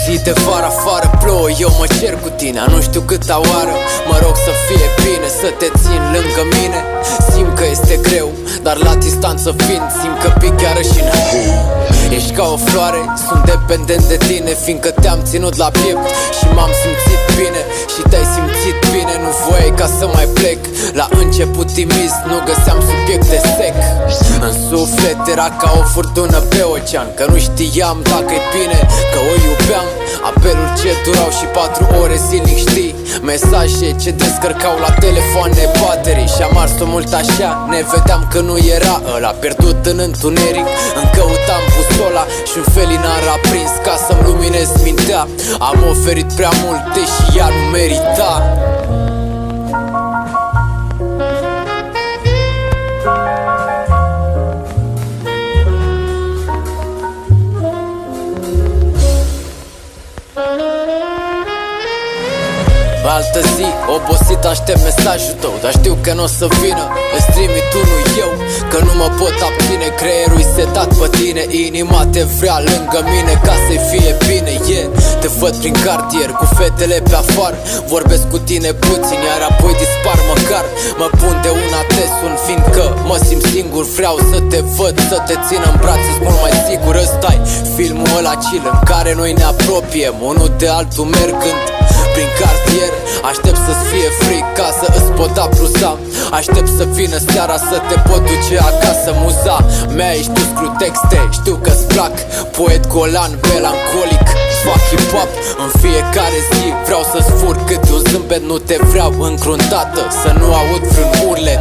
zi de vară, afară plouă, eu mă cer cu tine. Nu știu câta oară, mă rog să fie bine, să te țin lângă mine. Simt că este greu, dar la distanță fiind, simt că pic iarăși în Ești ca o floare, sunt dependent de tine, fiindcă te-am ținut la piept și m-am simțit bine. Și te-ai simțit bine, nu voiai ca să mai plec. La început timist, nu găseam subiecte sec. În suflet era ca o furtună pe ocean, că nu știam dacă-i bine, că o iubeam. Apeluri ce durau și 4 ore zilnic, știi? Mesaje ce descărcau la telefoane baterii. Și-am ars-o mult așa, ne vedeam că nu era ăla. Pierdut în întuneric, îmi căutam busola și un felinar a prins ca să-mi luminez mintea. Am oferit prea mult, deși ea nu merita. Altă zi, obosit, aștept mesajul tău, dar știu că n-o să vină. Îți trimit unul eu, că nu mă pot abține. Creierul-i setat pe tine, inima te vrea lângă mine ca să-i fie bine, Te văd prin cartier cu fetele pe afară, vorbesc cu tine puțin, iar apoi dispar măcar. Mă pun de una, te sun, fiindcă mă simt singur. Vreau să te văd, să te țin în brațe, mult mai sigur. Ăsta-i filmul ăla chill în care noi ne apropiem unul de altul mergând prin cartier. Aștept să-ți fie fric ca să îți pot aprusa. Aștept să vină seara să te pot duce acasă. Muza mea ești tu, scriu texte, știu că-ți plac. Poet golan, melancolic, fac hip-hop în fiecare zi. Vreau să-ți fur câte un zâmbet, nu te vreau încruntată, să nu aud vreun urlet.